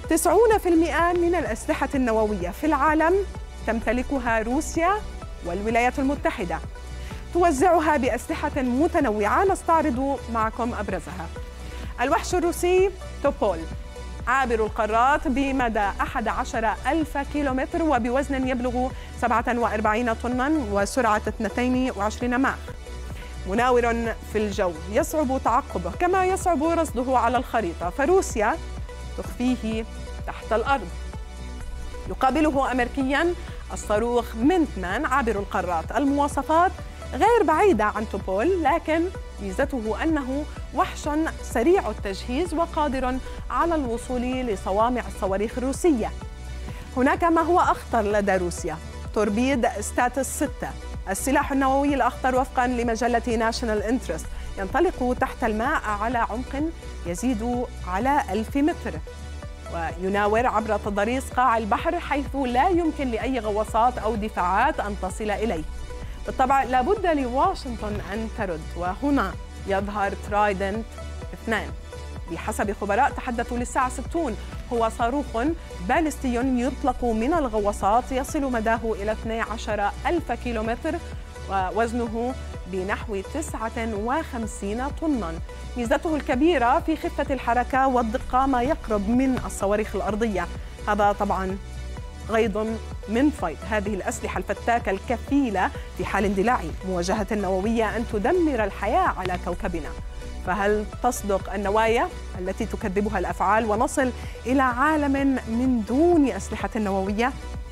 90% من الأسلحة النووية في العالم تمتلكها روسيا والولايات المتحدة، توزعها بأسلحة متنوعة. نستعرض معكم أبرزها. الوحش الروسي توبول، عابر القارات بمدى 11,000 كيلومتر وبوزن يبلغ 47 طناً وسرعة 22 ماخ. مناور في الجو يصعب تعقبه كما يصعب رصده على الخريطة، فروسيا تخفيه تحت الأرض. يقابله أمريكياً الصاروخ مينتمان عابر القارات. المواصفات غير بعيدة عن توبول، لكن ميزته أنه وحش سريع التجهيز وقادر على الوصول لصوامع الصواريخ الروسية. هناك ما هو أخطر لدى روسيا، توربيد ستاتس 6، السلاح النووي الأخطر وفقاً لمجلة ناشونال انترست، ينطلق تحت الماء على عمق يزيد على 1000 متر، ويناور عبر تضاريس قاع البحر حيث لا يمكن لأي غواصات أو دفاعات أن تصل إليه. بالطبع لابد لواشنطن أن ترد، وهنا يظهر ترايدنت 2. بحسب خبراء تحدثوا للساعة 60، هو صاروخ باليستي يطلق من الغواصات يصل مداه إلى 12,000 كيلومتر ووزنه بنحو 59 طناً. ميزته الكبيرة في خفة الحركة والدقة ما يقرب من الصواريخ الأرضية. هذا طبعاً غيض من فيض هذه الأسلحة الفتاكة الكفيلة في حال اندلاع مواجهة نووية أن تدمر الحياة على كوكبنا. فهل تصدق النوايا التي تكذبها الأفعال ونصل إلى عالم من دون أسلحة نووية؟